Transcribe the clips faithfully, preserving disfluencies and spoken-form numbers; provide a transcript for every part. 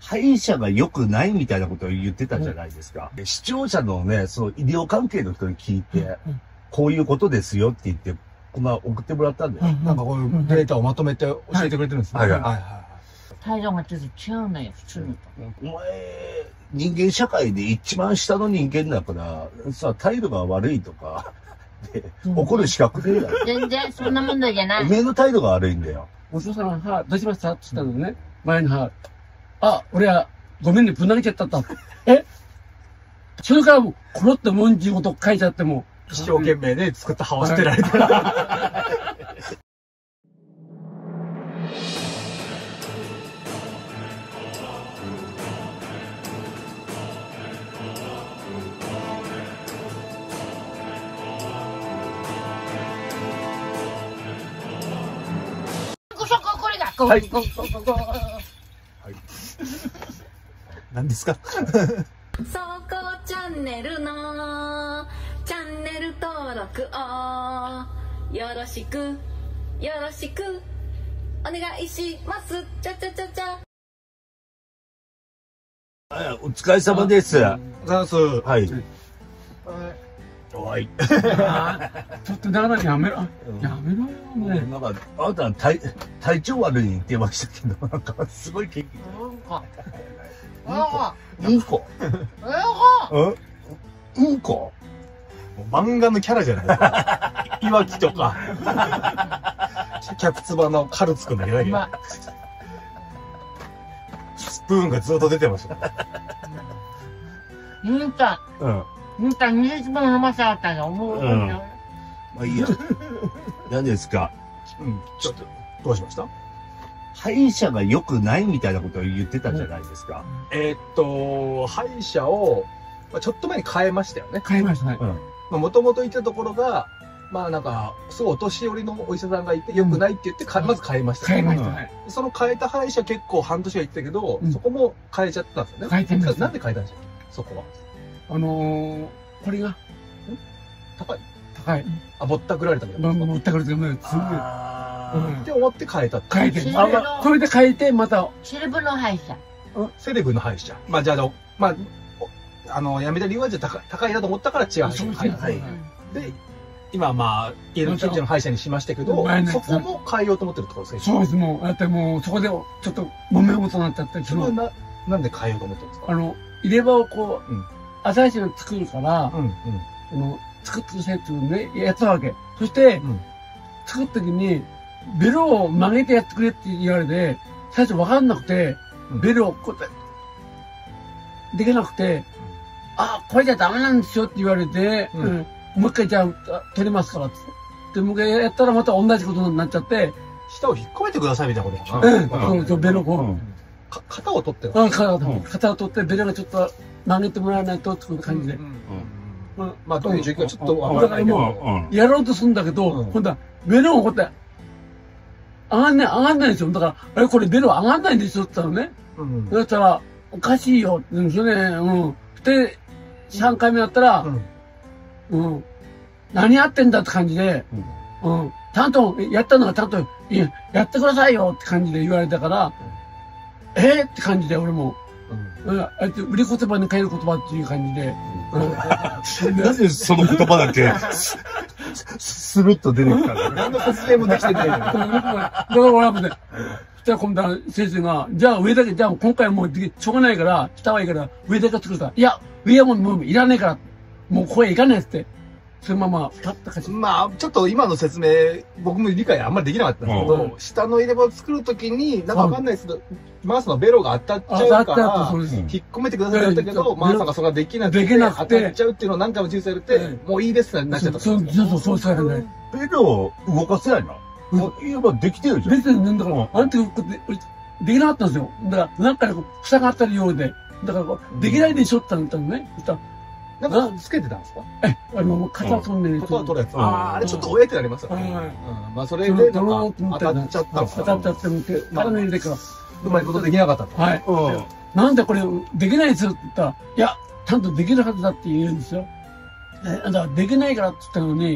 歯医者が良くないみたいなことを言ってたじゃないですか。うん、視聴者のね、その医療関係の人に聞いて、うん、こういうことですよって言って、まあ送ってもらったんだよ。うん、なんかこういうデータをまとめて教えてくれてるんですね。はいはいはい。 態度がちょっと違うのよ、普通のと。 お前、人間社会で一番下の人間だから、さ、態度が悪いとか、で、怒る資格ねえだろ。 全然そんな問題じゃない。 おめえの態度が悪いんだよ。 お父さん、歯、どうしましたって言ったのね。前の歯。あ、俺は、ごめんね、ぶん投げちゃったと。えそれからもう、コロッと文字ごと書いちゃっても。 一生懸命ね、作った歯を捨てられてる。 はい。 はい。何ですか？ そこチャンネルのチャンネル登録をよろしくよろしくお願いします。ちゃちゃちゃちゃ。 お疲れ様です。 ざす。 はい。はい。 ちょっとだからやめろ。やめろよね。 なんか、あなた体、体調悪いに言ってましたけど、なんか、すごい元気。 うんこ。 うんこ。うんうんこ。漫画のキャラじゃないですか。いわきとか。キャプツバのカルツくんだけど、スプーンがずっと出てました。 うんた。うん。うんた、にじゅっぷん飲ませたかったんだ。思う。まあ、いいや。何ですか。 うん。ちょっと、どうしました？ 歯医者が良くないみたいなことを言ってたじゃないですか。 えっと、歯医者を、ちょっと前に変えましたよね。変えましたね。もともと行ったところが、まあなんか、すごいお年寄りのお医者さんがいて、良くないって言って、まず変えました。変えましたね。その変えた歯医者結構半年は行ったけど、そこも変えちゃったんですよね。変えてます。なんで変えたんでしょう？そこは。あのー、これが、高い高い。あ、ぼったくられたみたいな。ぼったくられたみたいな。すごい。って思って変えた。変えて。あ、これで変えて、また。 セレブの歯医者。 セレブの歯医者。まあじゃあ、まあ、あの、やめた理由はじゃあ高いなと思ったから違う。はい。で、今まあ、家の近所の歯医者にしましてけど、そこも変えようと思ってるってことですね。そうです、もう。だってもう、そこでちょっと揉め事になっちゃって。それはな、なんで変えようと思ってるんですか？あの、入れ歯をこう、新しいの作るから、あの、作ってくださいっていうね、やったわけ。そして、作るときに、ベルを曲げてやってくれって言われて、最初わかんなくて、ベルをこうやって、できなくて、あ、これじゃダメなんですよって言われて、もう一回じゃあ、取りますからって。で、もう一回やったらまた同じことになっちゃって、 舌を引っ込めてくださいみたいなことかな。うん、そうそう、ベルをこう。型を取ってうん、型を取って。型を取って、ベルがちょっと曲げてもらわないとっていう感じで。まあ、どういう状況はちょっとわからないけど、やろうとするんだけど、今度は、ベルをこうやって、上がんない、上がんないんですよ。だから、え、これベル上がんないんですよって言ったのね。そしたら、おかしいよ。それね、うん。で、さんかいめやったら、うん。何やってんだって感じで、うん。ちゃんと、やったのがちゃんと、いや、やってくださいよって感じで言われたから、えって感じで、俺も。うん。あえて、売り言葉に変える言葉っていう感じで。 なぜその言葉だけ、スルッと出てきたの？何の説明もできてないよ。だから俺はもうね、そしたら今度は先生が、じゃあ上だけ、じゃあ今回はもうしょうがないから、下はいいから、上だけ作るから、いや、上はもうもういらないから、もうここへ行かないっつって。そのまま、パッとかしまあ、ちょっと今の説明、僕も理解あんまりできなかったんですけど、下の入れ歯を作るときに、なんかわかんないですけど、マウスのベロが当たっちゃうから、引っ込めてくださいって言ったけど、マウスがそれができなくて、当たっちゃうっていうのを何回も注意されて、もういいですってなっちゃった。 そうそうそう、そうそう。 ベロを動かせないな。言えばできてるじゃん。 別に、だから、あんたできなかったんですよ。だから、なんか塞がったようで、だから、できないでしょって言ったのね。 なんかつけてたんですか？ え、あの、型取んねん。 型取るやつ。ああ、あれちょっとおえってなりますよね。まあそれで、なんか当たっちゃったんですか？ 当たっちゃってみて、体に入れてから。 うまいことできなかったと。 はい。なんでこれできないですって言ったら、いや、ちゃんとできるはずだって言うんですよ。だからできないからって言ったのに、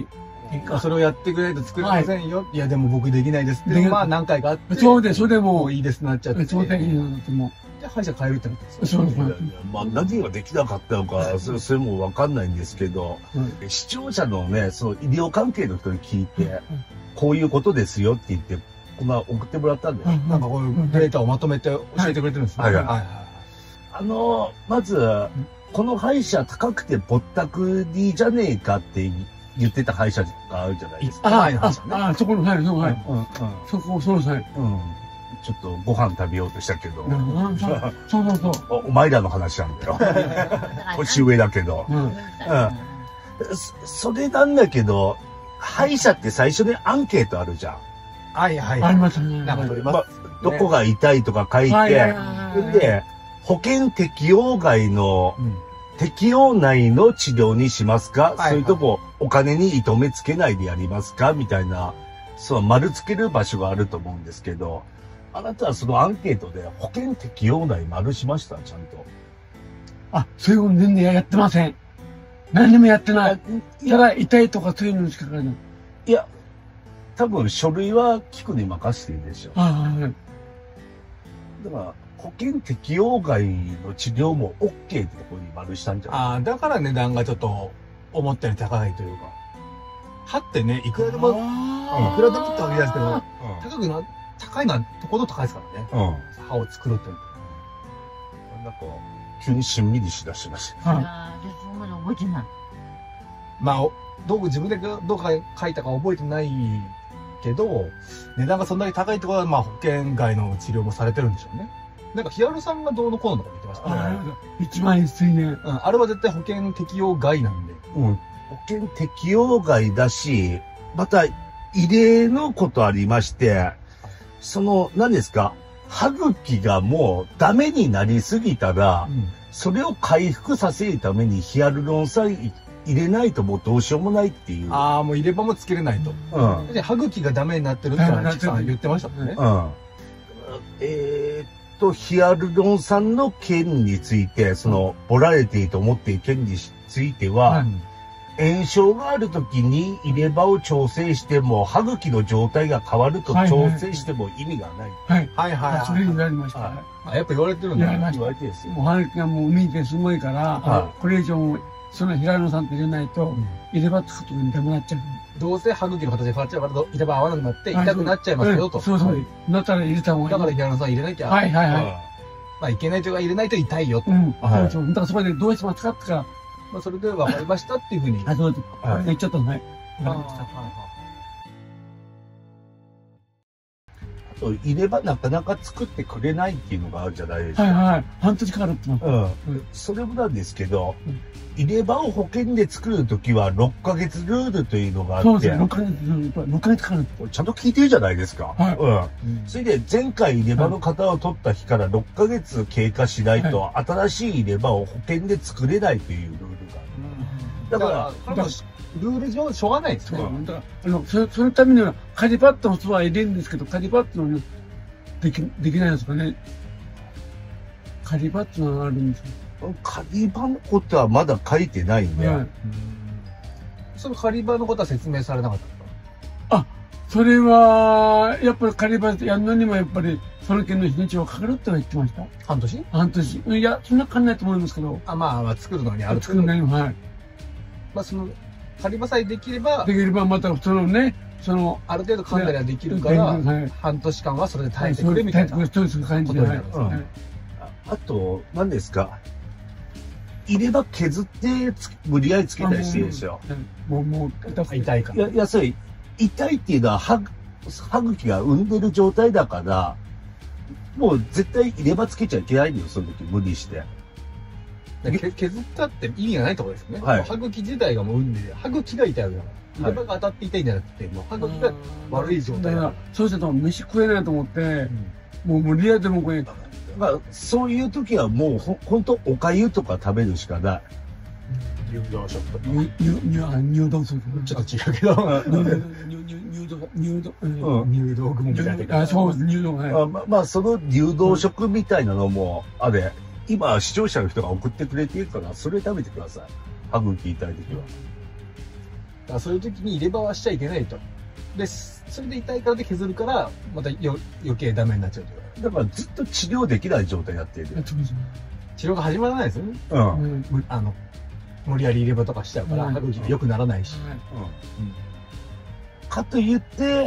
それをやってくれると作れませんよ。いや、でも僕できないですって。まあ何回かあって。 そうで、それでもういいですなっちゃって。 そうで、いいなってもう。で、歯医者変えるってなったんですよ。 そうですね。 まあ何ができなかったのか、それそれもわかんないんですけど、視聴者のね、その医療関係の人に聞いて、こういうことですよって言って、まあ送ってもらったんで、 なんかこういうデータをまとめて教えてくれてるんですね。はいはいはい。 あの、まず、この歯医者高くてぼったくりじゃねえかって言ってた歯医者があるじゃないですか。 ああ、ああ、そこの、はい、そこ、はい。そこ、そうですね。 うん。ちょっとご飯食べようとしたけど。 そうそうそう。 お前らの話なんだよ。年上だけど。うん。それなんだけど、歯医者って最初にアンケートあるじゃん。 はいはい。 ありますね。 なんか取ります。 どこが痛いとか書いて、で、保険適用外の、適用内の治療にしますか、それともお金に糸目つけないでやりますかみたいな、そう、丸つける場所があると思うんですけど、あなたはそのアンケートで保険適用内丸しましたちゃんと。 あ、そういうこと全然やってません。何でもやってない。ただ痛いとかそういうのしか書かない。 いや、多分書類は聞くに任せてるでしょ。はい。だから、保険適用外の治療も OK ってところに丸したんじゃない？ ああ、だから値段がちょっと思ったより高いというか。歯ってね、いくらでも、いくらでもってわけですけど、高くな、高いのはとこと高いですからね。うん。歯を作るって。 なんか、急にしんみりしだしました。 ああ、で、そんなの覚えてない。 まあ、どう自分でどうか書いたか覚えてないけど、値段がそんなに高いってことは、まあ保険外の治療もされてるんでしょうね。なんかヒアルさんがどうのこうのとか言ってましたね。 一万一千円。 うん、あれは絶対保険適用外なんで。 うん。保険適用外だし、また、異例のことありまして、その、何ですか、歯茎がもうダメになりすぎたら、うん、それを回復させるためにヒアルロン酸入れないともうどうしようもないっていう。 ああ、もう入れ歯もつけれないと。うん。で、歯茎がダメになってるってチキさん言ってましたもんね。うん。 えー、っと、ヒアルロン酸の件について、その、ボラレティと思っている件については、うん炎症があるときに入れ歯を調整しても、歯茎の状態が変わると調整しても意味がない。 はい。はいはい。それになりました。 あ、やっぱ言われてるんだ。 言われてるんですよ。もう歯茎がもう見てすごいから、これ以上、その平野さんって入れないと、入れ歯つくと痛くなっちゃう。 どうせ歯茎の形が変わっちゃうから、入れ歯合わなくなって痛くなっちゃいますよと。 そうそう。だったら入れた方がいい。 だから平野さん入れなきゃ。 はいはいはい。 まあいけないというか入れないと痛いよと。 うん。そうそう。だからそこでどうしても使ったから、 まあそれで分かりましたっていうふうに。 あ、そうです。言っちゃったのね。 あと、入れ歯なかなか作ってくれないっていうのがあるじゃないですか。 はいはい。半年かかるっての。 うん。それもなんですけど、入れ歯を保険で作るときはろっかげつルールというのがあって。 そうですね。ろっかげつ、ろっかげつかかる。 ちゃんと聞いてるじゃないですか。はい。うん。それで前回入れ歯の型を取った日からろっかげつ経過しないと、新しい入れ歯を保険で作れないというルールがある。だから、 ルール上しょうがないですね。 だから、あの、そそのためには、カリパッドのツアー入れるんですけど、カリパッドのでき、できないですかね。カリパッドがあるんですよ。 カリバのことはまだ書いてないんで。はい、 そのカリバのことは説明されなかったんですか？あ、それは、やっぱりカリバやるのにもやっぱり、その件の日にちはかかるって言ってました。 半年半年。いや、そんなかかんないと思いますけど。 あ、まあ、まあ、作るのにある。 作るのに、はい。 まあ、その、カリバさえできれば。 できれば、また、そのね、その、 ある程度噛んだりはできるから、はい、半年間はそれで耐えてくれみたいな。 耐えてくれ、そういう感じで。 あと、何ですか入れ歯削って無理やりつけたりしてるんですよ。 もう、もう、痛いから。 いや、いや、それ、痛いっていうのは歯、歯茎が産んでる状態だから、もう絶対入れ歯つけちゃいけないんだよ、その時無理して。 削ったって意味がないところですよね。はい、歯茎自体がもう産んで、歯茎が痛いわけだから。入れ歯が当たって痛いんじゃなくて、もう歯茎が悪い状態だから。 そうすると飯食えないと思って、うん、もう無理やりでもこれ、 まあ、そういう時はもうほ、ほんとお粥とか食べるしかない。 入道食とか。 入道食。 ちょっと違うけど。 入道、入道、 入道雲みたいな。 あ、そう、入道、はい。 まあ、まあ、その入道食みたいなのも、あれ、今、視聴者の人が送ってくれているから、それ食べてください。歯茎痛い時は。 らそういう時に入れ歯はしちゃいけないと。で、それで痛いからで削るから、またよ余計ダメになっちゃうという。 だからずっと治療できない状態になっている。 治療が始まらないですよね。 うん。 むあの、無理やり入れ歯とかしちゃうから、歯茎が良くならないし。 かといって、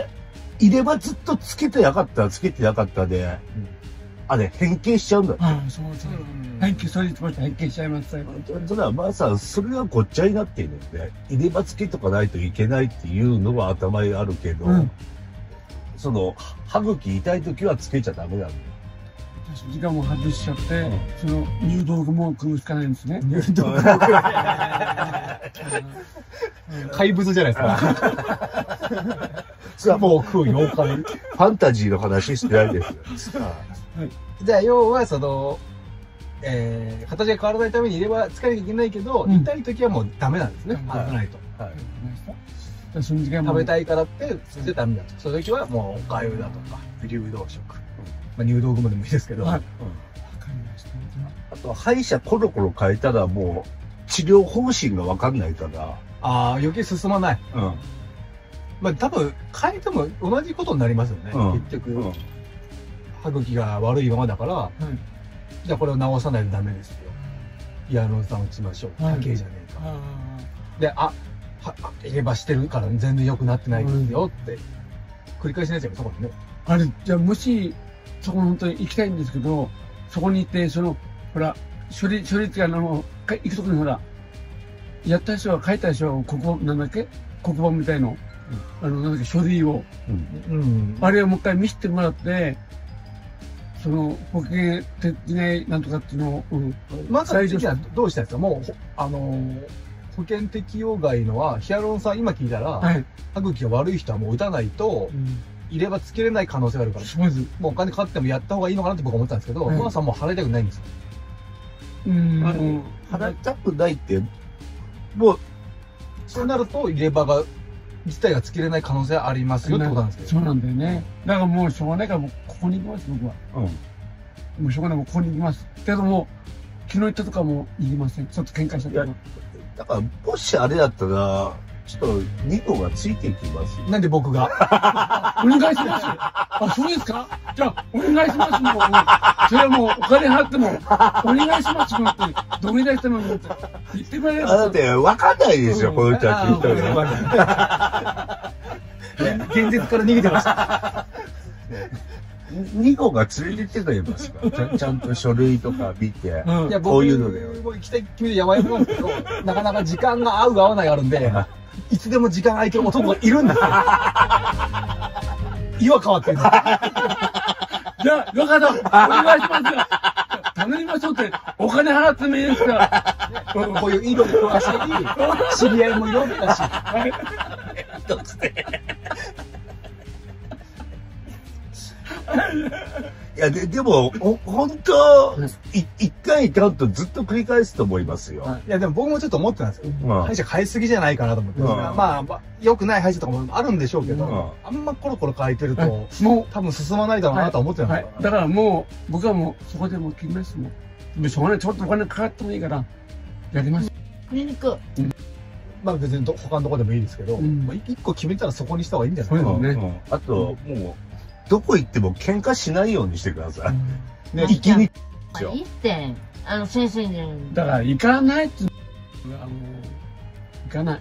入れ歯ずっとつけてなかったらつけてなかったで、あれ、変形しちゃうんだって。 ああ、そうそう。変形、それと変形しちゃいますよ。 それはまあさ、それはごっちゃになっているので、入れ歯つけとかないといけないっていうのは頭にあるけど、うん、その、歯茎痛い時はつけちゃダメなんだよ。 時間も外しちゃって、うん、その入道具も組むしかないんですね。入道具怪物じゃないですか。それはもう食う妖怪。 ファンタジーの話してないですよ。 はい、じゃあ要はその、えー、形が変わらないために入れ歯つかなきゃいけないけど、うん、痛い時はもうダメなんですね。外さないと。はい。食べたいからってそれでダメだと。そういう時はもうおかゆだとか流動食、まあ、入道雲でもいいですけど。はい。 あと歯医者コロコロ変えたらもう治療方針が分かんないから。 ああ、余計進まない。うん。まあ多分変えても同じことになりますよね。うん、結局。うん、歯茎が悪いままだから、うん、じゃあこれを直さないとダメですよ。ヒアルロン酸打ちましょう。高えじゃねえか。で、あ、は、入れ歯してるから全然良くなってないですよって、繰り返しになっちゃうそこにね。 あれ、じゃあもし、そこ本当に行きたいんですけど、そこに行って、その、ほら、処理、処理ってあの、行くときにほら、やった人は書いた人は、黒板、なんだっけ黒板みたいの、うん、あの、なんだっけ、書類を。うんうん、あれをもう一回見せてもらって、その保険的ななんとかっていうのを、うん、 まず最初はどうしたんですか。もうあのー、保険適用外のはヒアルロン酸今聞いたら、はい、歯茎が悪い人はもう打たないと、うん、入れ歯つけれない可能性があるから、そうです。もうお金かかってもやった方がいいのかなって僕は思ったんですけど、はい、お母さんも払いたくないんですよ。 うん、払いたくないってもうそうなると入れ歯が自体がつけれない可能性ありますよってことなんですけど。 そうなんだよね。だからもうしょうがないからもうここに行きます、僕は。うん。もうしょうがない、もうここに行きます。けども、昨日行ったとかも行きません。ちょっと喧嘩しちゃった。 だから、もしあれだったら、ちょっとにこがついていきます。 なんで僕がお願いします。あ、そうですか。じゃあ、お願いしますもん。それはもうお金払っても、お願いしますもんって、どれだけしても言ってもらえれば。 だって、わかんないですよ、この人たち一人で。現実から逃げてました。 にこが連れてってくれますか。ちゃ, ちゃんと書類とか見て、うん、いやこういうので。 僕行きたい決めて山々なんですけど、なかなか時間が合う合わないあるんで、いつでも時間空いてる男がいるんですよ。岩変わってる。じゃあ、よかった。お願いしますよ。頼みましょうって、お金払ってもいいですから。 こういう色に詳しい、知り合いもいるわけだし。どうしていや、で、でも、本当、い、一回行かんとずっと繰り返すと思いますよ。 いや、でも僕もちょっと思ってたんですよ。うん、歯医者変えすぎじゃないかなと思って。うん、まあ、まあ、良くない歯医者とかもあるんでしょうけど、うん、あんまコロコロ変えてると、もう多分進まないだろうなと思ってたんですよ、はいはい。 だからもう、僕はもう、そこでもう切りますもん。しょうがない、ちょっとお金かかってもいいから、やります。 ニンニク。 まあ別に他のとこでもいいですけど、うん、まあ一個決めたらそこにした方がいいんじゃないですか。 そうですね。あと、もう、どこ行っても喧嘩しないようにしてください。ね、行きに。 いいって、あの先生に。 だから行かないって、あの、行かない。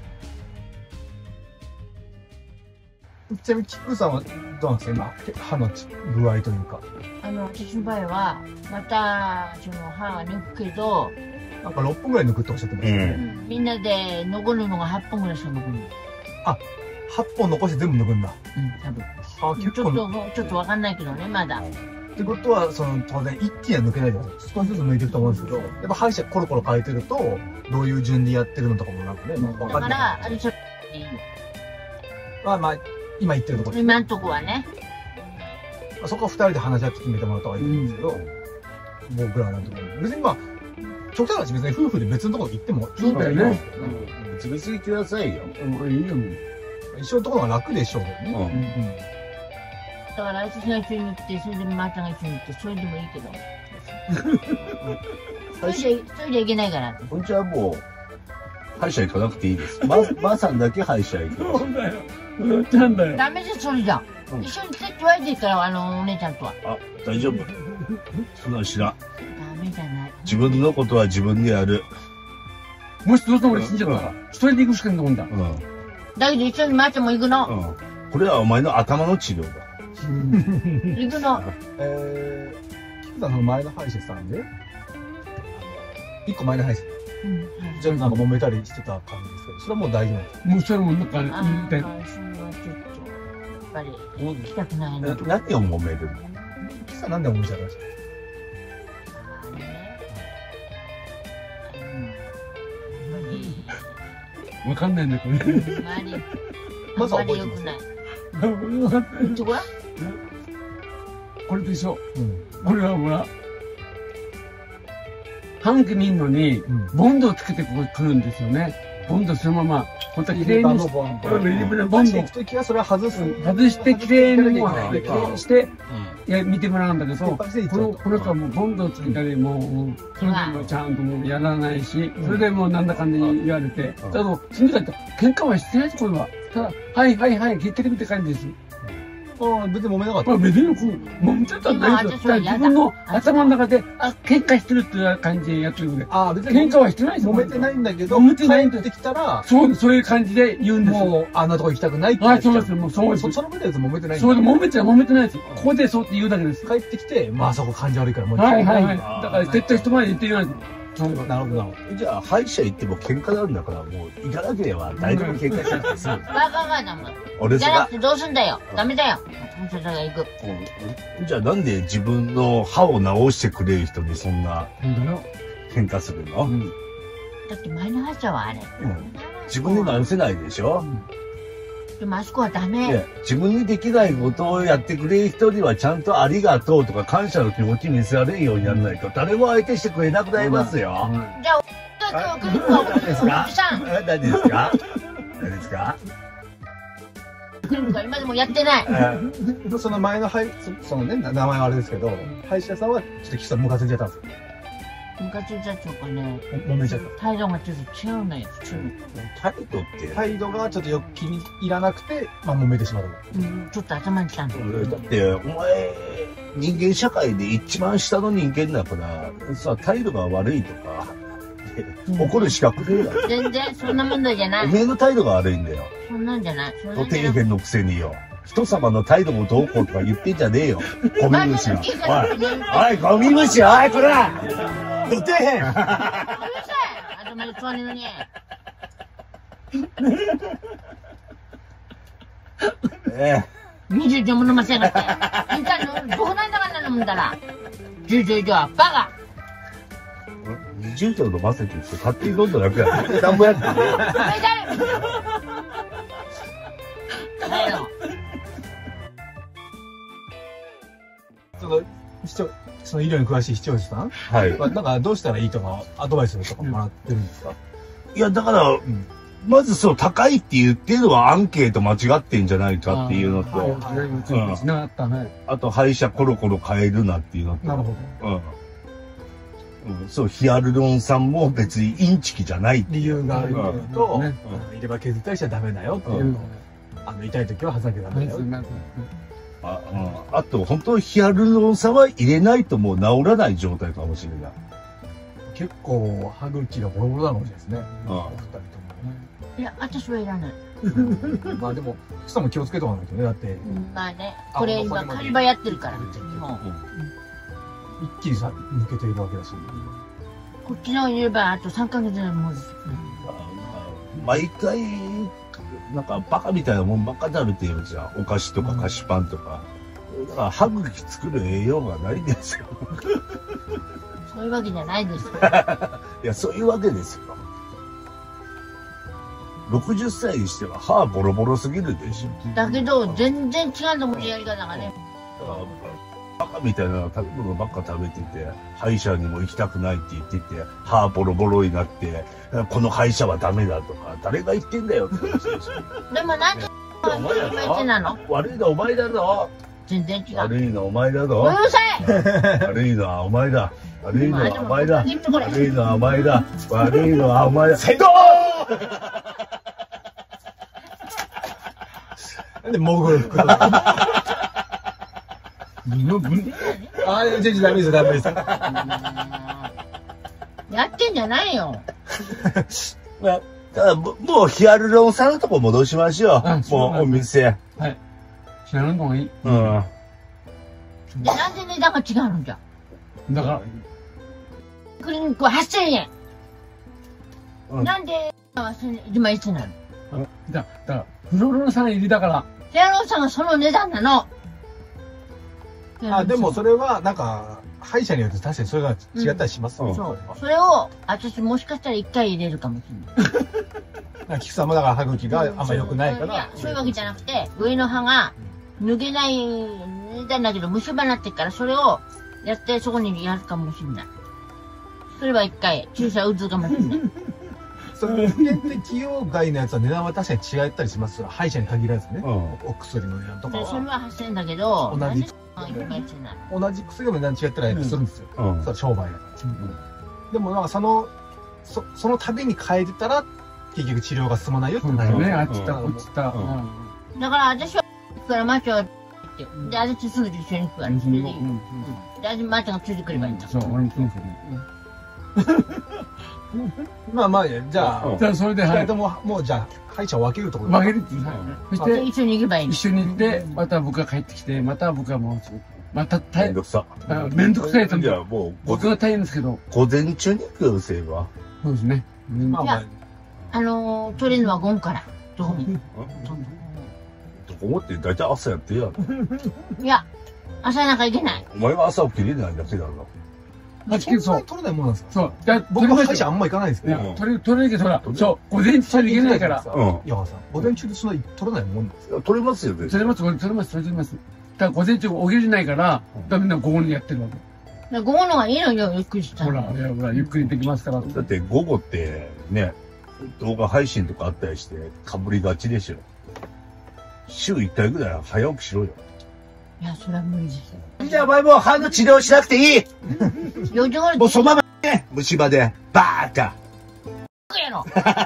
ちなみにキックさんはどうなんですか今、歯の具合というか。 あの、私の場合は、また、その歯が抜くけど、 なんかろっぽんぐらい抜くっておっしゃってましたね。 うん、みんなで残るのがはっぽんぐらいしか残るの。 あ、はっぽん残して全部抜くんだ。 うん、多分。あ、結構。ちょっと、ちょっとわかんないけどね、まだ。 ってことは、その、当然一気には抜けないじゃないですか。少しずつ抜いていくと思うんですけど、やっぱ歯医者コロコロ変えてると、どういう順でやってるのとかもなんかね、分かんない。 だから、あれちょっといいの。 まあまあ、今言ってるところ今んとこはね。 そこは二人で話し合って決めてもらった方がいいんですけど、僕らなんとか。別にまあ、極端な話別に夫婦で別のところ行ってもいいんだよね。 別々に行ってくださいよ。 うん、いいよ。 一緒のところが楽でしょうけどね。だから私が一緒に行って、それでマーちゃんが一緒に行って、それでもいいけど。それじゃ、それじゃいけないから。 こんちはもう、 歯医者行かなくていいです。ば、ばあさんだけ歯医者行く。 そうだよ。うっちゃんだよ。 ダメです、それじゃ。一緒に来てって言われてるから、あの、お姉ちゃんとは。 あ、大丈夫。そんなの知らん。 ダメじゃない。 自分のことは自分でやる。 もしどうしても俺死んじゃったら、一人で行くしかないと思うんだ。 うん。 だけど一緒にマーちゃんも行くの。 うん。これはお前の頭の治療だ。 行くの。 えー、キムさんの前の歯医者さんで、一個前の歯医者。 うん。 じゃあなんか揉めたりしてた感じですけど、それはもう大丈夫なんですか？ もうそれもなんか、 あうんで、 あ、それはちょっと、やっぱり、行きたくないなな。 何を揉めるの？ キさんなんで揉めちゃったんですか？ わかんないんだこれ。 あんまり、 まずはあんまり覚えてます良くない。 わかんない。 どこや？ これでしょ。 うん。 これはほら、半期見んのに、 うんボンドをつけてここに来るんですよね。ボンドそのまま、本当に綺麗にしボンド。 うんリブのボボンドンド行くときはそれは外す。 外して綺麗にもう、 外して綺麗にして、いや、見てもらうんだけど、こステップアップしていっちゃうの、この人はもうボンドをつけたり、もう、もうそれでもちゃんともうやらないし、それでもうなんだかんだ言われて、だけど、その時は喧嘩はしてないです、これは。ただ、はいはいはい、聞いてるって感じです。 ああ、別に揉めなかったまあ。別にこう、もうちょっとないですよ。自分の頭の中で、あ、喧嘩してるっていう感じでやってるんで。 ああ、別に喧嘩はしてないですよ。 揉めてないんだけど、 揉めてないんだ帰ってきたら、 そう、そういう感じで言うんですよ。 もう、あんなとこ行きたくないって言はい、 ってきたそうです。もうそうですそ。その分のやつ揉めてないんだそうで、揉めては揉めてないです。ここでそうって言うだけです。 帰ってきて、まあそこ感じ悪いからもうはいはいはい。 あーだから絶対人前で言って言わないと。 なるほど、なるほど。 じゃあ、歯医者行っても喧嘩なんだから、もう行かなければ誰でも喧嘩しなくて済む。 バカがだもん。 俺さじゃなく、てどうすんだよ。ダメだよ。それが行く。 うんじゃあなんで自分の歯を直してくれる人にそんななんだよ。 喧嘩するの、 うん。 だって前の歯医者はあれ。 うん自分で直せないでしょ、 でもあそこはダメ。 で自分にできないことをやってくれる人にはちゃんとありがとうとか感謝の気持ち見せられるようにならないと誰も相手してくれなくなりますよ。 じゃあ、お今日来るか。 何ですかおじさん。 何ですか何ですか来るか今でもやってない。 でその前の歯医そそのね、名前はあれですけど、歯医者さんはちょっとキさんムカついちゃったんですよ。 ムカついちゃったのかね。 揉めちゃった。 態度がちょっと違うのよ、普通に。 態度って、 態度がちょっとよく気に入らなくて、まあ揉めてしまう。 うん、ちょっと頭にきたんだよ。 だってお前人間社会で一番下の人間だからさ態度が悪いとかで怒る資格ねえだろ。 全然そんな問題じゃない。 おめえの態度が悪いんだよ。 そんなんじゃない。そんなとんじゃない。 底辺のくせによ。人様の態度もどうこうとか言ってんじゃねえよ。ゴミ虫が。おい、おい、ゴミ虫、おい、こらど底辺うるさい頭で座るのに。 えにじゅうじょも飲ませやがって。いんたの、どこなんだかんな飲んだら。じゅうじゅうじょはバカ。 えにじゅうちょ飲ませてって勝手にどんどん楽やって。なんぼやってねお前誰だよ。 その、視聴、その医療に詳しい視聴者さんはい。 は、なんかどうしたらいいとか、アドバイスとかもらってるんですか？ いや、だから、まずそう、高いって言ってるのはアンケート間違ってんじゃないかっていうのと、 はいはいはい。つながったね。 あと、歯医者コロコロ変えるなっていうのと、 なるほど。 うん。うん、そう、ヒアルロン酸も別にインチキじゃないって理由があると、 ねうん入れ歯削ったりしちゃダメだよっていうう。 ん。 あの、痛い時は挟んでダメだよ。 あ、うん、あと、本当にヒアルロン酸は入れないともう治らない状態かもしれない。 結構、歯茎がボロボロなのかもしれないですね。 うんお二人とも。 いや、私はいらない。 まあでも、キさんも気をつけとかないとね。だって、 うんまあね、これ今、仮歯やってるから。もう、 一気にさ、抜けているわけだし。 こっちの言えばあとさんかげつでもうです。 毎回、なんかバカみたいなもんばっか食べてるじゃん。お菓子とか菓子パンとか。だから歯茎作る栄養がないんですよ。 そういうわけじゃないです。 いや、そういうわけですよ。ろくじゅっさいにしては歯ボロボロすぎるでしょ。 だけど、全然違うと思うやり方がね。 だからバカみたいな食べ物ばっか食べてて、歯医者にも行きたくないって言ってて、歯ボロボロになって、この歯医者はダメだとか、誰が言ってんだよって話でしょ。 でもなんで、今言ってなの？ 悪いのお前だぞ。 全然違う。 悪いのはお前だぞ。 うるさい。 悪いのはお前だ。悪いのはお前だ。 まあでも悪いのはお前だ。悪いのはお前だ。 せどなんで潜る袋だああ、全然ダメですよ、ダメです。 やってんじゃないよ。 まあ、ただももうヒアルロン酸のとこ戻しましょう。もうお店。 はい。知らんのがいい。 うん。 で、なんで値段が違うのじゃ。 だから、 クリニックははっせんえん。 うんなんで、いちまんせんえんなの？ だ、だから、フロロン酸入りだから。 ヒアルロン酸がその値段なの。 あ、でもそれは、なんか、歯医者によって確かにそれが違ったりしますよ。 そう。それを、私もしかしたら一回入れるかもしれない。 菊さんもだから歯茎があんま良くないかいやら。 そういうわけじゃなくて、上の歯が抜けない値段だけど虫歯になってっから、それをやってそこにやるかもしれない。それは一回注射打つかもしれない。 その保険適用外のやつは値段は確かに違ったりしますよ。歯医者に限らずね。お薬の値段とかでそれは。 ははっせんえんだけど、 同じなんでいちまんせんえんなの？ 同じ薬でも値段違ったりするんですよ。 うん。 そう商売やでもなんかその、そその度に変えてたら、結局治療が進まないよってそうなるだよね、あっちった、こっちった。 うんうんだから私は、からマッチョがって、で、私すぐ一緒に行くから、それでいい。 うんで、私マッチョがついてくればいいんだ。 そう、俺もそうですよね。 まあまあ、じゃあ、 じゃあ、それで、はい。 二人とも、もうじゃあ、歯医者を分けるところ分けるっていう。そして、 で一緒に行けばいいんだ。 一緒に行って、また僕が帰ってきて、また僕はもう、まため大変んど、くさ。 あめんどくさいとじゃあもう、 僕が大変ですけど、 午前中に行くよ、せえば。 そうですね。 まあまあ、 あのー、取れるのはゴンから。どこに。 どこもって大体朝やってるやろ。 いや、朝なんか行けない。 お前は朝起きれないだけだろ。 あ、 そんなそう。 に取れないもんなんですかそう。じゃあ、 僕は歯医取者あんま行かないんですけど。 れいや、取れ、取れるけど、ほら、そう、午前中に行けないから。 うん。 いやさん、午前中でそんな取れないもんなんですか取れますよ、ね。 取れます、取れます、取れます。だから午前中起きれないから、だからみんな午後にやってるわけ。 午後のがいいのよ、ゆっくりしたら。 ほら、いやほら、ゆっくりできますから。 だって午後ってね、動画配信とかあったりして、かぶりがちでしょ。週いっかいぐらいは早起きしろよ。 いや、それは無理ですよ。 じゃあお前もう歯の治療しなくていいよじ頃もうそのままね、虫歯で、バーカやろ。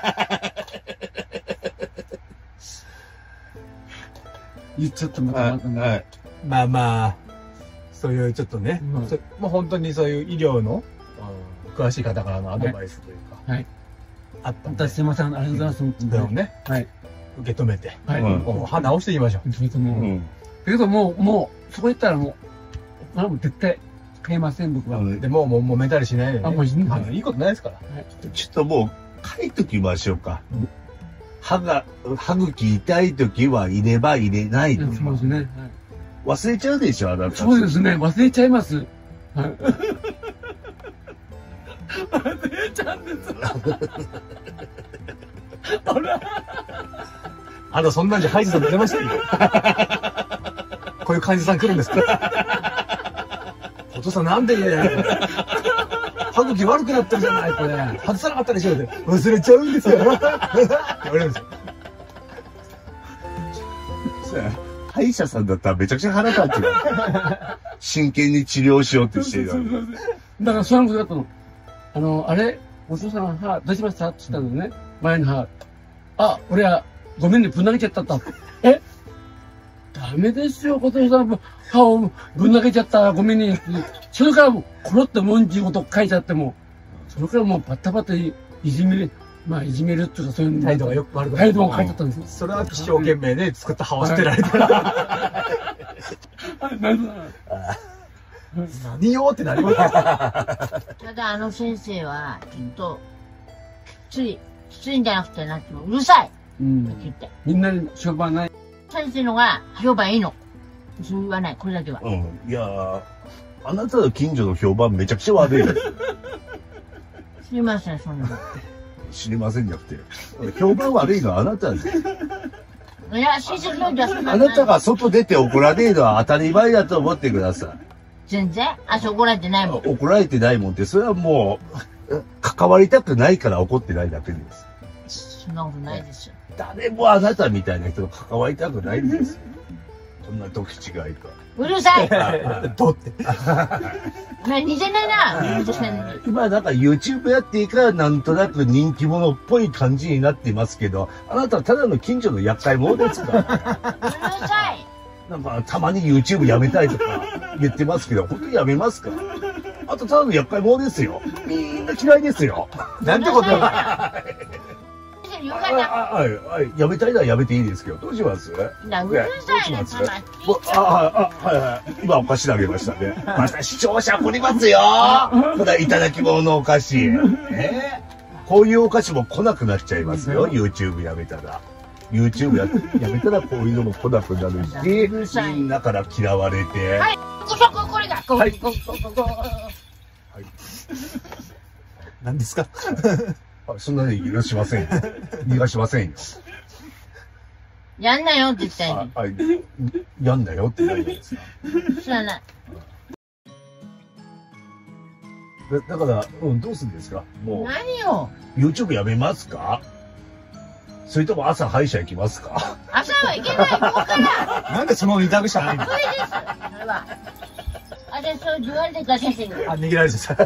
言っちゃったまたまたね。 はい。 まあまあ、そういうちょっとね、 うんそもう本当にそういう医療の、詳しい方からのアドバイスというか、 はい。 あったんで、 またすいません、ありがとうございます。 それをね、 はい。 受け止めて、 はい。 うんもう歯直していきましょう。 それともう、 うん。 だけどもう、もう、そこ行ったらもう、あもう絶対買いません、僕は。 うんでもう、もう、もめたりしないでね。 あもうしないあのいいことないですから。 ちょっともう、書いときましょうか。歯が、歯茎痛いときは入れば入れないとそうですね。はい忘れちゃうでしょ、あなた。 そうですね、忘れちゃいます。はい。忘れちゃうんです。ほら。 あとそんなんじゃ歯医者さん出ましたよ。こういう患者さん来るんですかお父さんなんで言えないの歯茎悪くなってるじゃないこれ。外さなかったでしょって忘れちゃうんですよ。って言われるんですよ。 そうや歯医者さんだったらめちゃくちゃ腹立つよ。真剣に治療しようってしてるのに。 だからそういうことだったの。あの、あれお父さん歯どうしましたって言ったのね。前の歯。あ、俺はごめんね、ぶん投げちゃったと。えダメですよ、お父さん。歯をぶん投げちゃった。ごめんね。それからもう、コロッと文字ごと書いちゃっても、それからもうバッタバタいじめる、まあいじめるっていうかそういう態度がよく悪くなる。 態度が書いちゃったんですよ。 それは一生懸命で作った歯を捨てられたら。 何何よってなりますよ。 ただあの先生は、きっと、きつい、きついんじゃなくてなっても、うるさいってうん。 言って。 みんなに評判ない。 先生のが評判いいの。そう言わない、これだけは。 うん。いやー、あなたの近所の評判めちゃくちゃ悪いよ。 すいません、そんなの。 知りませんじゃなくて。評判悪いのはあなたです。 いや、親戚のじゃそんなあなたが外出て怒られるのは当たり前だと思ってくださ全然、あ、そこ怒られてないい。 もん。 怒られてないもんって、それはもう、関わりたくないから怒ってないだけです。 そんなことないですよ。 誰もあなたみたいな人と関わりたくないんですよ。こんな時違いか。 うるさい。 どって。 な、似てないな、うるさいのに。 今なんか YouTube やっていいからなんとなく人気者っぽい感じになっていますけど、あなたはただの近所の厄介者ですか？ うるさい。 なんかたまに YouTube やめたいとか言ってますけど、本当にやめますか？あとただの厄介者ですよ。みんな嫌いですよ。 なんてことだ。 よかった。 はい、はい、やめたいならやめていいですけど、どうします？ な、うるさいな、たま。 あ、あ、はいはい。今お菓子あげましたね。また視聴者来りますよ。これいただき物のお菓子。えー、こういうお菓子も来なくなっちゃいますよ。YouTube やめたら。YouTube や, やめたらこういうのも来なくなるし、みんなから嫌われて。 はい、こそこ、これだ。こ、 はい、 こ、こ、こ、こ。はい。 何ですか？ そんなに許しませんよ。逃がしませんよ。 やんなよって言ったよ。 あ、あ、やんなよって何ですか？ 知らない。 だ, だから、うん、どうするんですか？もう。 何よ。 YouTube やめますか？それとも朝歯医者行きますか？ 朝は行けない、ここから。 なんでその二択しかないの？ 無理です。それは。あれ、そう言われてだけで。 あ、逃げられちゃった。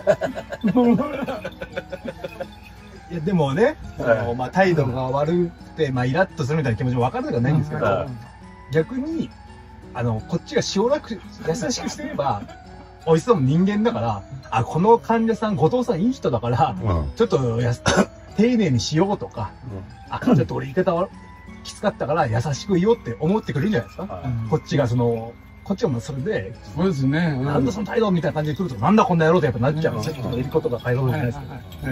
いや、でもね、その、まあ、態度が悪くて、まあ、イラッとするみたいな気持ちも分かることはないんですけど、逆に、あの、こっちが塩なく、優しくしてれば、美味しそうな人間だから、あ、この患者さん、後藤さんいい人だから、うん、ちょっとやす、丁寧にしようとか、うん、あ、ちょっと俺言い方はきつかったから優しく言おうって思ってくれるんじゃないですか。うん、こっちがその、こっちはもうそれで、 そうですね。うん、 なんだその態度みたいな感じで来ると、なんだこんな野郎ってやっぱなっちゃう。セットのいることが変えろじゃないですか。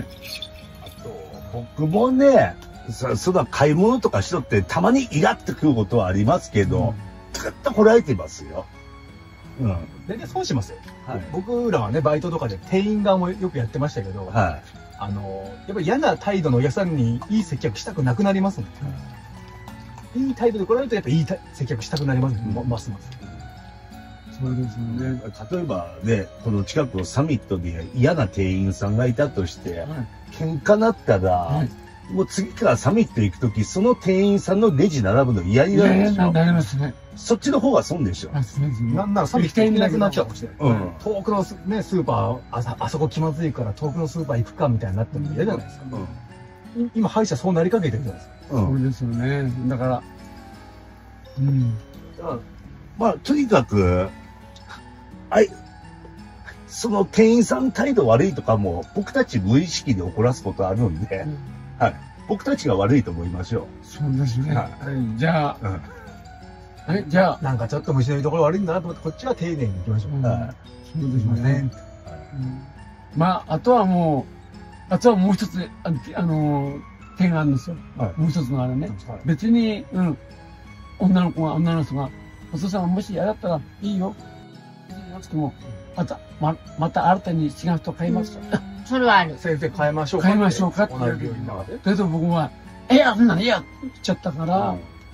僕もね、そ、そんな買い物とかしとってたまにイラってくることはありますけど、ずっとこらえてますよ。 うん。大体損しますよ。はい、僕らはね、バイトとかで店員側もよくやってましたけど、はい、あの、やっぱり嫌な態度のお客さんにいい接客したくなくなりますもん。うん、いい態度で来られるとやっぱいい接客したくなります、うん、ますます。 そうですね。 例えばね、この近くのサミットで嫌な店員さんがいたとして、はい、喧嘩なったら、はい、もう次からサミット行くとき、その店員さんのレジ並ぶの嫌になるでしょ。 なりますね。 そっちの方が損でしょ。 なんならサミット行けなくなっちゃうかもしれない。うん、遠くのね、スーパー、あ、あそこ気まずいから遠くのスーパー行くかみたいになっても嫌じゃないですか。うん、今、歯医者そうなりかけてるじゃないですか。 うん、そうですよね。だから、うん。 まあ、とにかく、はい。その店員さん態度悪いとかも僕たち無意識で怒らすことあるんで、うん、はい。僕たちが悪いと思いましょう。 そうですね。はい。じゃあ、うん、え、じゃあ。 なんかちょっと虫のいいところ悪いんだなと思って、こっちは丁寧に行きましょう。うん、はい。 そうですね。うん、まあ、あとはもう、あとはもう一つ、あの、あの点があるんですよ。はい、もう一つのあれね。はい、別に、うん。女の子が、女の人が、お父さんがもし嫌だったらいいよ。なくても、また、ま、また新たに違う人買います。 それはある。 先生変えましょうか。 変えましょうかって。同じ病院の中で。だけど僕は、え、あんなのいやって言っちゃったから、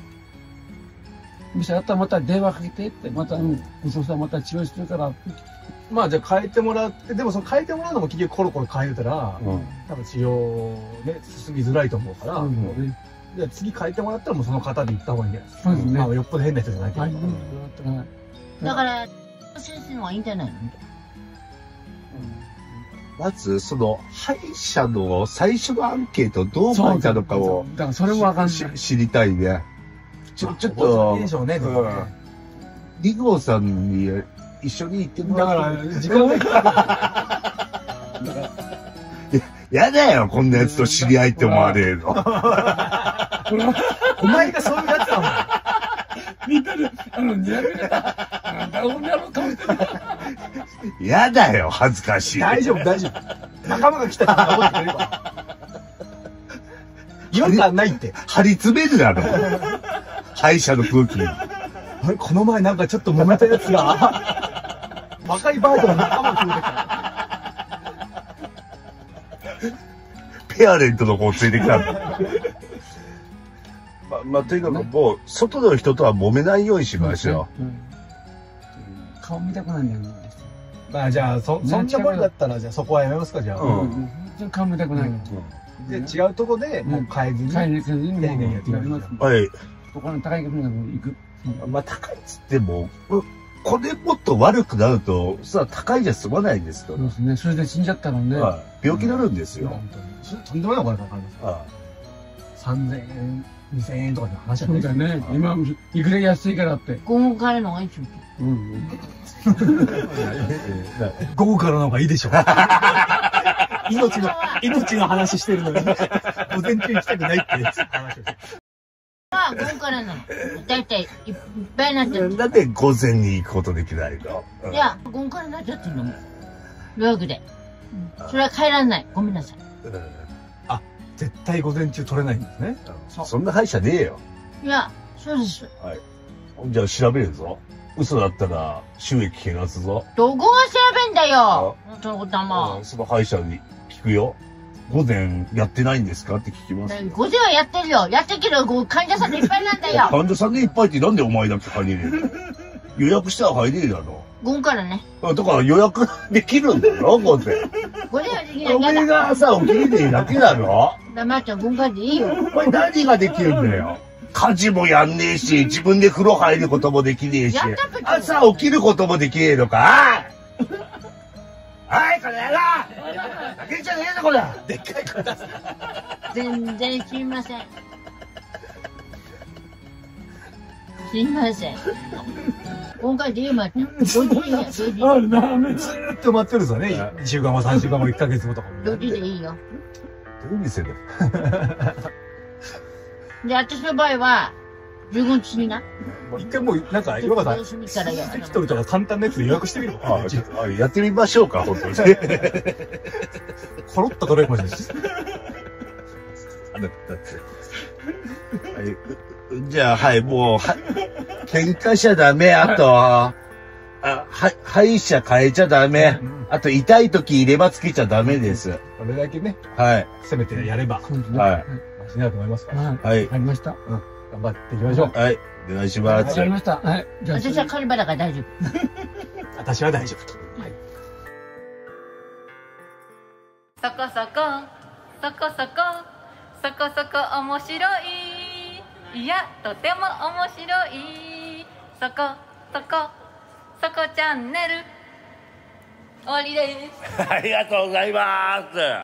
店、うん、あったらまた電話かけてって、また、うん、お父さんまた治療してるから。 まあじゃあ変えてもらって、でもその変えてもらうのも結局コロコロ変えたら、うん、多分治療ね、進みづらいと思うから、うん、じゃあ次変えてもらったらもうその方で行った方がいいんじゃないですか。そうですね。まあよっぽど変な人じゃないけど。 だから、先生の方がいいんじゃないの？ まず、その、歯医者の最初のアンケートどう書いたのかを、 だからそれもわかんない。 知りたいね。ちょ、ちょっと、リゴーさんに一緒に行ってもらう。だから、時間がやだよ、こんなやつと知り合いって思われるの。お前がそういうやつだもん。 みんなで、あの、にやめな。 やだよ、恥ずかしい。 大丈夫、大丈夫。仲間が来たら守ってくれるわ。違和感ないって。 張り詰めるだろ。歯医者の空気に。あれ、この前なんかちょっと揉めたやつが、若いバージョンの仲間が来るから。 ペアレントの子をついてきたんだ。まあ、まあ、とにかくもう、外の人とは揉めないようにしましょう。 顔見たくないんだよね。 まあじゃあ、そ、そんな声だったら、じゃあそこはやめますか、じゃあ。うん。 顔見たくない。 で、違うとこで、もう変えずに。 変えずに、 丁寧にやってくれます。 はい。 ここの高いところに行く。 まあ高いっつっても、 これもっと悪くなると、それは高いじゃ済まないんですよ。 そうですね。それで死んじゃったのね。 病気になるんですよ。 とんでもないお金かかります。さんぜんえん、にせんえんとかの話じゃそないうだね。今、いくら安いからって。 午後からの方がいいですよ。 うん。 午後からの方がいいでしょ。命の、命の話してるのに、午前中行きたくないっていう話をして。 まあ、午後からなの。だいたいいっぱいになってる。 なんで午前に行くことできないの？ いや、午後からになっちゃってるのも。予約で。それは帰らない。ごめんなさい。 あ、絶対午前中取れないんですね。 そんな歯医者ねえよ。 いや、そうです。 はい。じゃあ調べるぞ。嘘だったら収益減らすぞ。 どこが調べんだよ。本当のことはもう。 その歯医者に聞くよ。午前やってないんですかって聞きます。 午前はやってるよ。やってるけど、患者さんでいっぱいなんだよ。 患者さんでいっぱいってなんでお前だけ入れるの？予約したら入れるだろ。 午後からね。 だから予約できるんだよ、午前。 午前はできない。 お前が朝起きれてるだけだろ？ 黙っちゃ午後からでいいよ。 お前何ができるんだよ。家事もやんねえし、自分で風呂入ることもできねえし、朝起きることもできねえのか？はい、これやろ！開けちゃねえぞ、これ！でっかい声出す。 全然すみません。すいません。今回で言うまって。ごじでいいや、ごじ。 ずーっと待ってるぞね。にしゅうかんもさんしゅうかんもいっかげつもとかも。 ごじでいいよ。 どういう店だよ。 で、私の場合は、じゅうごにちにな。 一回もう、なんか、岩川さん、 からや関取とか簡単なやつで予約してみるああ、やってみましょうか、本当に。 コロッと取れるかもしれないです。 はい、じゃあ、はい、もう、は、喧嘩しちゃダメ、あと、あ、は、歯医者変えちゃダメ。あと、痛い時入れ歯つけちゃダメです。 これだけね、 はい。 せめてやれば、 はい。 マシになると思いますから。 はい。 はい。 ありました。 うん。頑張っていきましょう。 はい。お願いします。 わかりました。はい。じゃあ、 私はカリバだから大丈夫。 私は大丈夫と。はい。 そこそこそこそこそこそこ面白い、いやとても面白い、そこそこそこチャンネル終わりです。 ありがとうございます。